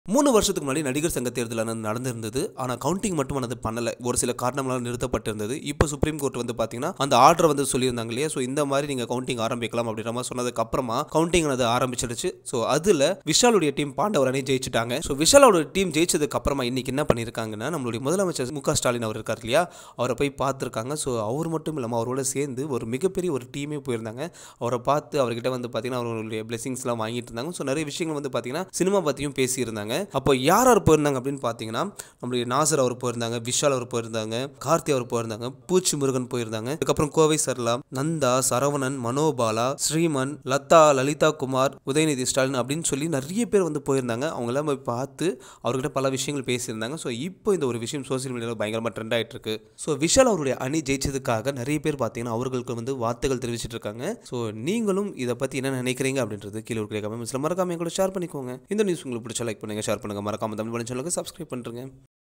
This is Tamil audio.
3 வருஷத்துக்கு முன்னாடி நடிகர் சங்க தேர்தல் நடந்திருந்தது. ஆனா கவுண்டிங் மட்டும் அது பண்ணல. ஒரு சில காரணங்களால நிறுத்தப்பட்டிருந்தது. இப்போ சுப்ரீம் கோர்ட் பாத்தீங்கன்னா, அந்த ஆர்டர் சொல்லியிருந்தாங்க இல்லையா? இந்த மாதிரி நீங்க கவுண்டிங் ஆரம்பிக்கலாம் அப்படின்ற மாதிரி சொன்னதுக்கு அப்புறமா கவுண்டிங் ஆரம்பிச்சிடுச்சு. அதுல விஷாலுடைய டீம் பாண்டவர் அணி ஜெயிச்சிட்டாங்க. விஷாலோட டீம் ஜெயிச்சதுக்கு அப்புறமா இன்னைக்கு என்ன பண்ணிருக்காங்கன்னா, நம்மளுடைய முதலமைச்சர் மு.க. ஸ்டாலின் அவர் இருக்கார் இல்லையா? அவரை போய் பார்த்திருக்காங்க. அவர் மட்டும் இல்லாம அவரோட சேர்ந்து ஒரு மிகப்பெரிய ஒரு டீமே போயிருந்தாங்க. அவரை பார்த்து அவர்கிட்ட பாத்தீங்கன்னா அவர்களுடைய பிளெஸிங்ஸ்லாம் வாங்கிட்டு இருந்தாங்க. நிறைய விஷயங்கள் பாத்தீங்கன்னா சினிமா பத்தியும் பேசியிருந்தாங்க. அப்போ யார் போயிருந்தாங்க அப்படின்னு பார்த்தீங்கன்னா, நம்மளுடைய நாசர் அவர் போயிருந்தாங்க, விஷால் அவர் போயிருந்தாங்க, கார்த்தி அவர் போயிருந்தாங்க, பூச்சி முருகன் போயிருந்தாங்க, அதுக்கப்புறம் கோவை சரளா, நந்தா, சரவணன், மனோபாலா, ஸ்ரீமன், லதா, லலிதா குமார், உதயநிதி ஸ்டாலின் அப்படின்னு சொல்லி நிறைய பேர் போயிருந்தாங்க. அவங்க எல்லாம் போய் பார்த்து அவர்கிட்ட பல விஷயங்கள் பேசியிருந்தாங்க. இப்போ இந்த ஒரு விஷயம் சோசியல் மீடியாவில் பயங்கரமாக ட்ரெண்ட் ஆகிட்டு இருக்கு. விஷால் அவருடைய அணி ஜெயிச்சதுக்காக நிறைய பேர் பார்த்தீங்கன்னா அவர்களுக்கு வார்த்தைகள் தெரிவிச்சிட்டு இருக்காங்க. நீங்களும் இதை பற்றி என்ன நினைக்கிறீங்க அப்படின்றது கீழே இருக்கிற கமெண்ட்ஸ்ல மறக்காம கூட ஷேர் பண்ணிக்கோங்க. இந்த நியூஸ் உங்களுக்கு பிடிச்சா லைக் பண்ணுங்க, ஷேர் பண்ணுங்க, மறக்காம தமிழ் சேனலுக்கு சப்ஸ்கிரைப் பண்ணுங்க.